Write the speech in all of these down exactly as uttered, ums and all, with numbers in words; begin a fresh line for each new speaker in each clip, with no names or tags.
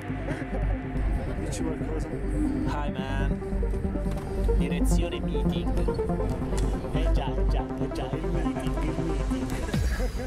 Dici qualcosa?
Hi man. Direzione meeting. Eh già, eh già, eh già, il meeting, il meeting.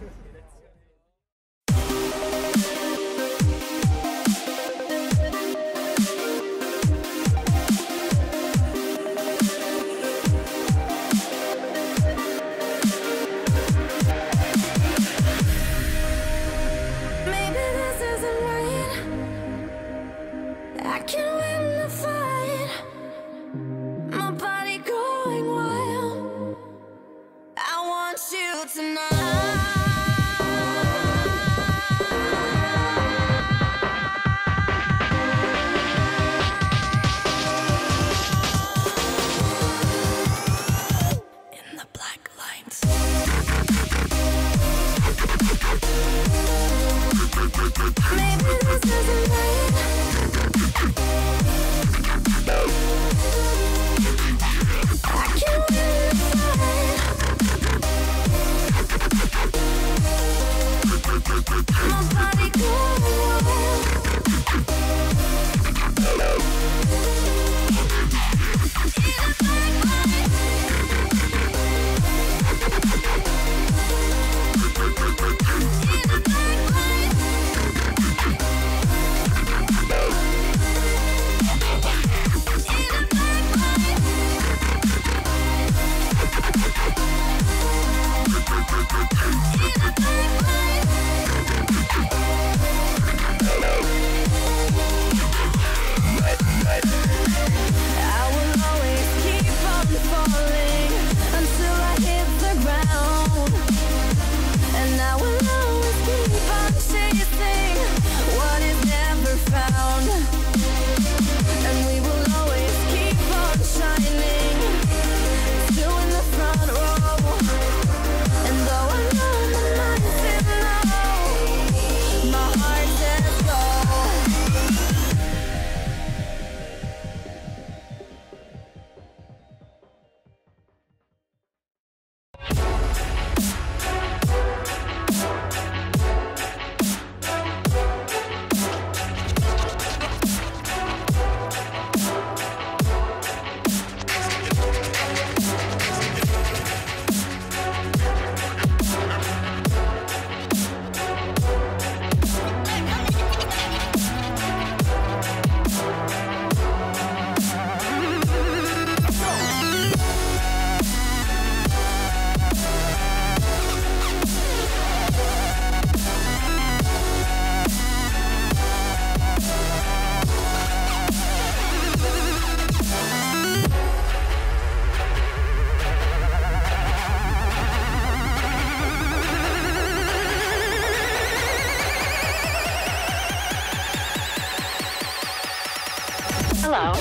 Hello.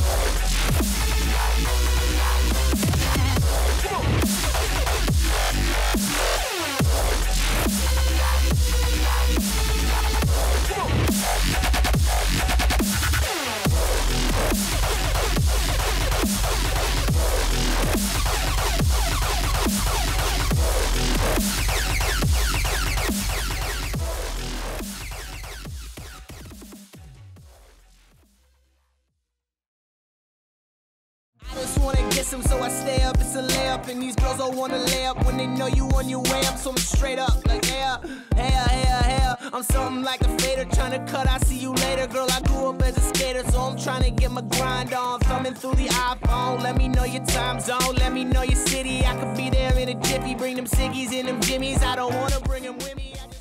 So I stay up, it's a layup, and these girls all wanna lay up when they know you on your way up. So I'm straight up, like yeah, yeah, yeah, yeah. I'm something like a fader, trying to cut. I see you later, girl. I grew up as a skater, so I'm trying to get my grind on. Thumbing through the iPhone, let me know your time zone, let me know your city. I could be there in a jiffy. Bring them ciggies and them jimmies. I don't wanna bring them with me. I